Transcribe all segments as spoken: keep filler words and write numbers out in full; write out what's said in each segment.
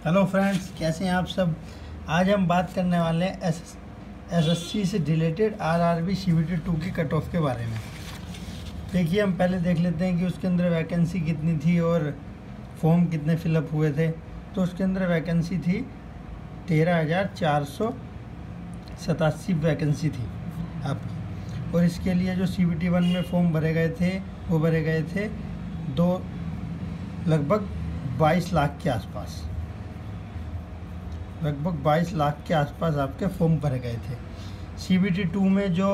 Hello friends, कैसे हैं आप सब। आज हम बात करने वाले हैं एस एसएससी से रिलेटेड आरआरबी सीबीटी टू की कट ऑफ के बारे में। देखिए, हम पहले देख लेते हैं कि उसके अंदर वैकेंसी कितनी थी और फॉर्म कितने फिलअप हुए थे। तो उसके अंदर वैकेंसी थी तेरह हज़ार चार सौ सतासी वैकेंसी थी आपकी। और इसके लिए जो सीबीटी वन में फॉर्म भरे गए थे वो भरे गए थे दो लगभग बाईस लाख के आसपास लगभग बाईस लाख के आसपास आपके फॉर्म भरे गए थे। सीबीटी टू में जो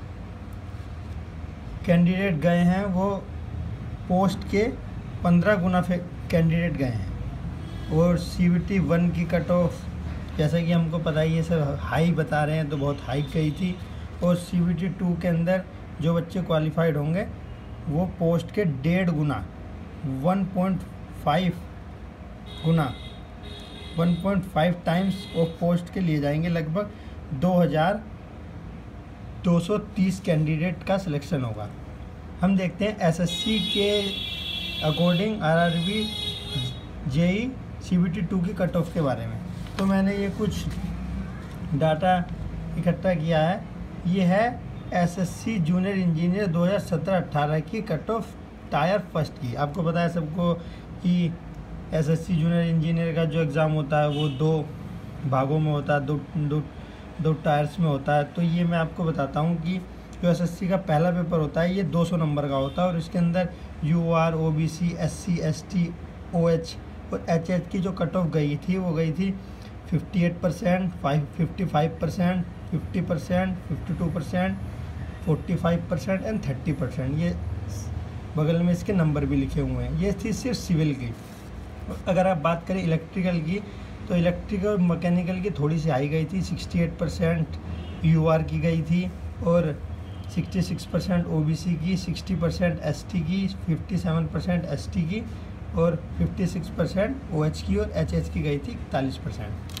कैंडिडेट गए हैं वो पोस्ट के पंद्रह गुना कैंडिडेट गए हैं। और सीबीटी वन की कट ऑफ जैसा कि हमको पता ही है, सर हाई बता रहे हैं तो बहुत हाई गई थी। और सीबीटी टू के अंदर जो बच्चे क्वालिफाइड होंगे वो पोस्ट के डेढ़ गुना वन पॉइंट फाइव गुना one point five times of post के लिए जाएंगे। लगभग दो हज़ार दो सौ तीस कैंडिडेट का सिलेक्शन होगा। हम देखते हैं एसएससी के according RRB JE CBT two की कट ऑफ के बारे में। तो मैंने ये कुछ डाटा इकट्ठा किया है। ये है एसएससी जूनियर इंजीनियर दो हज़ार सत्रह अट्ठारह की कट ऑफ टायर फर्स्ट की। आपको पता है सबको कि एसएससी जूनियर इंजीनियर का जो एग्ज़ाम होता है वो दो भागों में होता है, दो दो दो टायर्स में होता है। तो ये मैं आपको बताता हूँ कि जो एसएससी का पहला पेपर होता है ये दो सौ नंबर का होता है। और इसके अंदर UR, OBC, SC, ST, OH और एचएच की जो कट ऑफ गई थी वो गई थी अट्ठावन परसेंट, पचपन परसेंट, पचास परसेंट, बावन परसेंट, पैंतालीस परसेंट एंड तीस परसेंट। ये बगल में इसके नंबर भी लिखे हुए हैं। ये थी सिर्फ सिविल की। अगर आप बात करें इलेक्ट्रिकल की तो इलेक्ट्रिकल और मैकेनिकल की थोड़ी सी हाई गई थी। अड़सठ परसेंट यूआर की गई थी और छियासठ परसेंट ओबीसी की, साठ परसेंट एसटी की, सत्तावन परसेंट एसटी की और छप्पन परसेंट ओएच की और एचएच की गई थी इकतालीस परसेंट।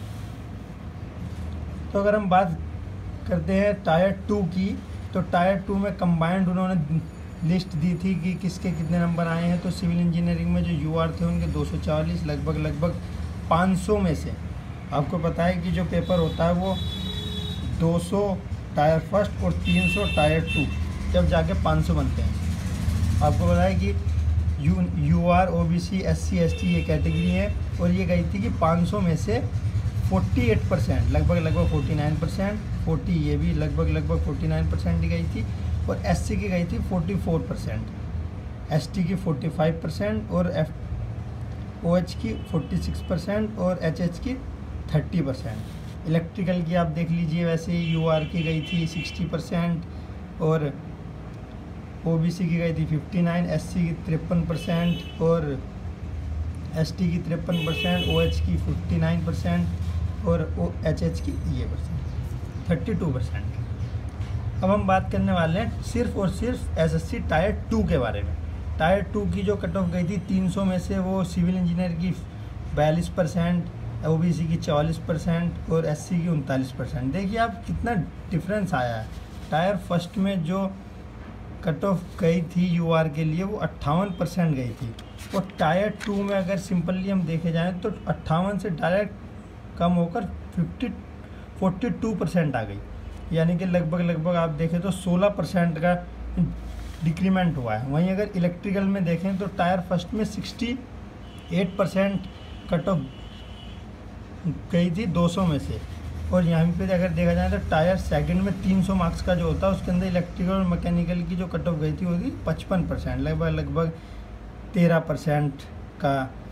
तो अगर हम बात करते हैं टायर टू की तो टायर टू में कंबाइंड उन्होंने लिस्ट दी थी कि किसके कितने नंबर आए हैं। तो सिविल इंजीनियरिंग में जो यूआर थे उनके दो सौ चालीस, लगभग लगभग पाँच सौ में से आपको पता है कि जो पेपर होता है वो दो सौ टायर फर्स्ट और तीन सौ टायर टू जब जाके पाँच सौ बनते हैं। आपको पता है कि U UR, OBC, SC, ST ये कैटेगरी है। और ये गई थी कि पाँच सौ में से अड़तालीस परसेंट, लगभग लगभग उनचास परसेंट, चालीस ये भी लगभग लगभग उनचास परसेंट ही गई थी। और एससी की गई थी चौवालीस परसेंट, एसटी की पैंतालीस परसेंट और एफ ओएच की छियालीस परसेंट और एचएच की तीस परसेंट। इलेक्ट्रिकल की आप देख लीजिए, वैसे ही यूआर की गई थी साठ परसेंट और ओबीसी की गई थी उनसठ, एससी की तिरपन परसेंट और एसटी की तिरपन परसेंट, ओएच की उनसठ परसेंट और एचएच की ये परसेंट बत्तीस परसेंट। अब हम बात करने वाले हैं सिर्फ और सिर्फ एसएससी टायर टू के बारे में। टायर टू की जो कट ऑफ गई थी तीन सौ में से वो सिविल इंजीनियर की बयालीस परसेंट, ओबीसी की चौवालीस परसेंट और एससी की उनतालीस परसेंट। देखिए आप कितना डिफरेंस आया है। टायर फर्स्ट में जो कट ऑफ गई थी यूआर के लिए वो अट्ठावन परसेंट गई थी। और टायर टू में अगर सिंपली हम देखे जाएँ तो अट्ठावन से डायरेक्ट कम होकर फिफ्टी फोर्टी टू परसेंट आ गई। यानी कि लगभग लगभग आप देखें तो सोलह परसेंट का डिक्रीमेंट हुआ है। वहीं अगर इलेक्ट्रिकल में देखें तो टायर फर्स्ट में अड़सठ परसेंट कट ऑफ गई थी दो सौ में से। और यहाँ पे अगर देखा जाए तो टायर सेकंड में तीन सौ मार्क्स का जो होता है उसके अंदर इलेक्ट्रिकल और मैकेनिकल की जो कट ऑफ गई थी वो थी पचपन परसेंट, लगभग लगभग तेरह परसेंट का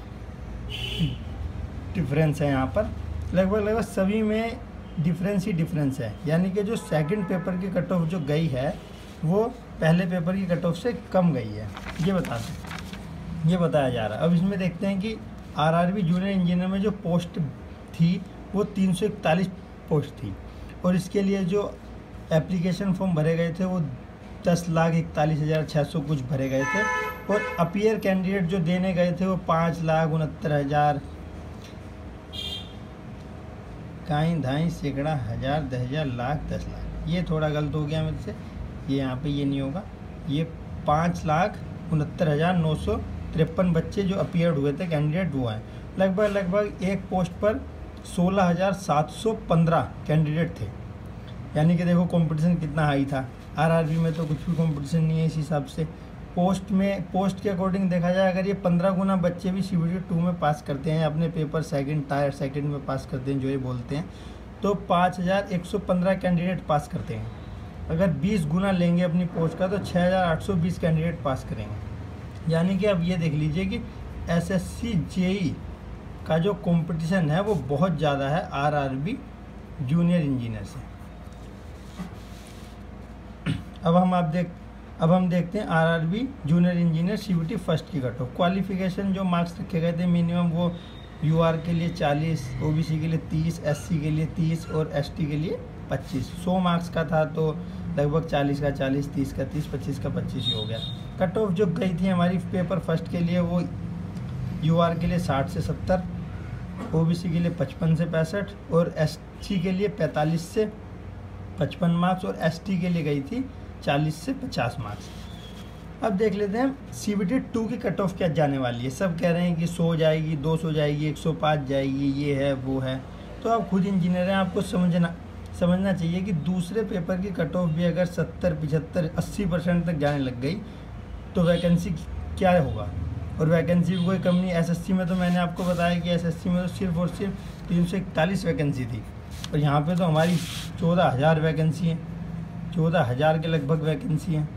डिफरेंस है। यहाँ पर लगभग लगभग सभी में डिफरेंस ही डिफरेंस है। यानी कि जो सेकंड पेपर की कट ऑफ जो गई है वो पहले पेपर की कट ऑफ से कम गई है, ये बताते ये बताया जा रहा है। अब इसमें देखते हैं कि आरआरबी जूनियर इंजीनियर में जो पोस्ट थी वो तीन सौ इकतालीस पोस्ट थी। और इसके लिए जो एप्लीकेशन फॉर्म भरे गए थे वो दस लाख इकतालीस हज़ार छः सौ कुछ भरे गए थे। और अपीयर कैंडिडेट जो देने गए थे वो पाँच लाख उनहत्तर हज़ार काई धाई सैकड़ा हज़ार दस हज़ार लाख दस लाख ये थोड़ा गलत हो गया मेरे से, ये यहाँ पे ये नहीं होगा। ये पाँच लाख उनहत्तर हज़ार नौ सौ तिरपन बच्चे जो अपीयर्ड हुए थे कैंडिडेट वो हैं। लगभग लगभग एक पोस्ट पर सोलह हज़ार सात सौ पंद्रह कैंडिडेट थे। यानी कि देखो कंपटीशन कितना हाई था। आरआरबी में तो कुछ भी कंपटीशन नहीं है इस हिसाब से। पोस्ट में पोस्ट के अकॉर्डिंग देखा जाए, अगर ये पंद्रह गुना बच्चे भी सीबीटी टू में पास करते हैं, अपने पेपर सेकंड टायर सेकंड में पास करते हैं जो ये बोलते हैं, तो पाँच हज़ार एक सौ पंद्रह कैंडिडेट पास करते हैं। अगर बीस गुना लेंगे अपनी पोस्ट का तो छः हज़ार आठ सौ बीस कैंडिडेट पास करेंगे। यानी कि अब ये देख लीजिए कि एसएससी जेई का जो कंपटीशन है वो बहुत ज़्यादा है आरआरबी जूनियर इंजीनियर से। अब हम आप देख अब हम देखते हैं RRB junior engineer CBT first की कट ऑफ। क्वालिफिकेशन जो मार्क्स रखे गए थे मिनिमम वो यूआर के लिए चालीस, ओबीसी के लिए तीस, एससी के लिए तीस और एसटी के लिए पच्चीस। सौ मार्क्स का था तो लगभग चालीस का चालीस, तीस का तीस, पच्चीस का पच्चीस ही हो गया। कट ऑफ जो गई थी हमारी पेपर फर्स्ट के लिए वो यूआर के लिए साठ से सत्तर, ओबीसी के लिए पचपन से पैंसठ और एससी के लिए पैंतालीस से पचपन मार्क्स और एसटी के लिए गई थी चालीस से पचास मार्क्स। अब देख लेते हैं सीबीटी टू की कट ऑफ क्या जाने वाली है। सब कह रहे हैं कि सौ जाएगी, दो सौ जाएगी, एक सौ पाँच जाएगी, ये है वो है। तो आप खुद इंजीनियर हैं, आपको समझना समझना चाहिए कि दूसरे पेपर की कट ऑफ भी अगर सत्तर, पचहत्तर, अस्सी परसेंट तक जाने लग गई तो वैकेंसी क्या होगा। और वैकेंसी कोई कम नहीं। एसएससी में तो मैंने आपको बताया कि एसएससी में तो सिर्फ और सिर्फ तीन सौ इकतालीस वैकेंसी थी और यहाँ पे तो हमारी चौदह हज़ार वैकेंसी है, चौदह हज़ार के लगभग वैकेंसी हैं।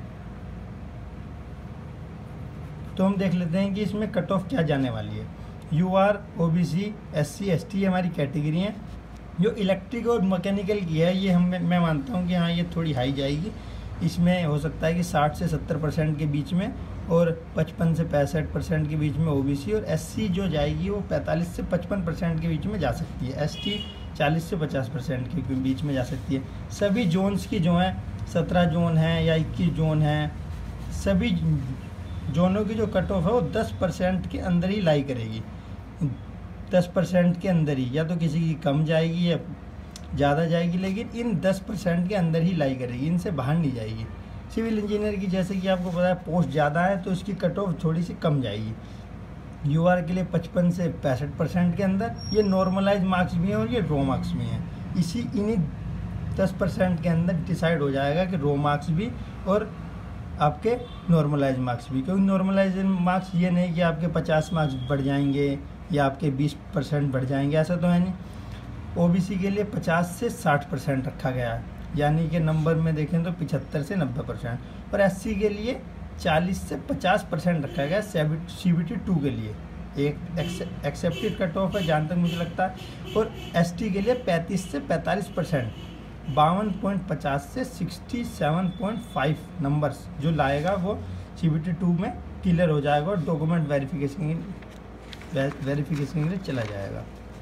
तो हम देख लेते हैं कि इसमें कट ऑफ क्या जाने वाली है। यूआर, ओबीसी, एससी, एसटी हमारी कैटेगरी हैं। जो इलेक्ट्रिक और मैकेनिकल की है ये हम मैं मानता हूँ कि हाँ ये थोड़ी हाई जाएगी। इसमें हो सकता है कि साठ से सत्तर परसेंट के बीच में और पचपन से पैंसठ परसेंट के बीच में ओबीसी, और एससी जो जाएगी वो पैंतालीस से पचपन परसेंट के बीच में जा सकती है। एसटी चालीस से पचास परसेंट के बीच में जा सकती है। सभी जोन्स की जो हैं सत्रह जोन हैं या इक्कीस जोन हैं, सभी जोनों की जो कट ऑफ है वो दस परसेंट के अंदर ही लाई करेगी। दस परसेंट के अंदर ही, या तो किसी की कम जाएगी या ज़्यादा जाएगी, लेकिन इन दस परसेंट के अंदर ही लाई करेगी, इनसे बाहर नहीं जाएगी। सिविल इंजीनियर की जैसे कि आपको पता है पोस्ट ज़्यादा है तो इसकी कट ऑफ थोड़ी सी कम जाएगी। यूआर के लिए पचपन से पैंसठ परसेंट के अंदर, ये नॉर्मलाइज मार्क्स भी हैं और ये रो मार्क्स भी हैं। इसी इन्हीं दस परसेंट के अंदर डिसाइड हो जाएगा कि रो मार्क्स भी और आपके नॉर्मलाइज मार्क्स भी। क्योंकि नॉर्मलाइज मार्क्स ये नहीं कि आपके पचास मार्क्स बढ़ जाएंगे या आपके बीस परसेंट बढ़ जाएंगे, ऐसा तो है नहीं। ओबीसी के लिए पचास से साठ परसेंट रखा गया है, यानी कि नंबर में देखें तो पचहत्तर से नब्बे परसेंट। और एससी के लिए चालीस से पचास परसेंट रखा गया सीबीटी टू के लिए। एक एक्सेप्टेड कट ऑफ है जहाँ तक मुझे लगता है। और एसटी के लिए पैंतीस से पैंतालीस परसेंट, बावन पॉइंट पचास से sixty seven point five numbers जो लाएगा वो सीबीटी टू में क्लियर हो जाएगा और डॉक्यूमेंट वेरिफिकेशन वेरिफिकेशन के लिए चला जाएगा।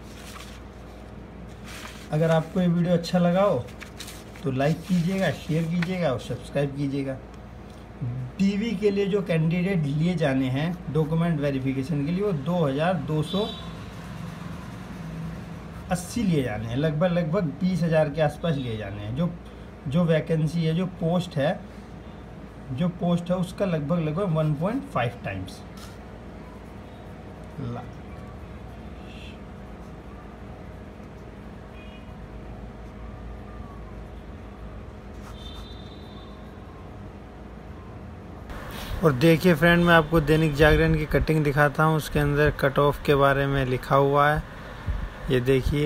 अगर आपको ये वीडियो अच्छा लगा हो तो लाइक कीजिएगा, शेयर कीजिएगा और सब्सक्राइब कीजिएगा। डीवी के लिए जो कैंडिडेट लिए जाने हैं डॉक्यूमेंट वेरिफिकेशन के लिए वो दो हज़ार दो सौ अस्सी लिए जाने हैं, लगभग लगभग बीस हज़ार के आसपास लिए जाने हैं। जो जो वैकेंसी है, जो पोस्ट है जो पोस्ट है उसका लगभग लगभग वन पॉइंट फाइव टाइम्स। और देखिए फ्रेंड, मैं आपको दैनिक जागरण की कटिंग दिखाता हूँ, उसके अंदर कट ऑफ के बारे में लिखा हुआ है, ये देखिए।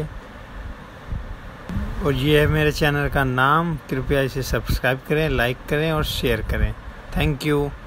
और ये है मेरे चैनल का नाम, कृपया इसे सब्सक्राइब करें, लाइक करें और शेयर करें। Thank you.